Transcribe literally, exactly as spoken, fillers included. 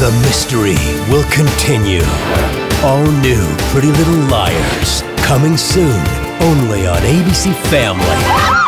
The mystery will continue. All new Pretty Little Liars, coming soon, only on A B C Family.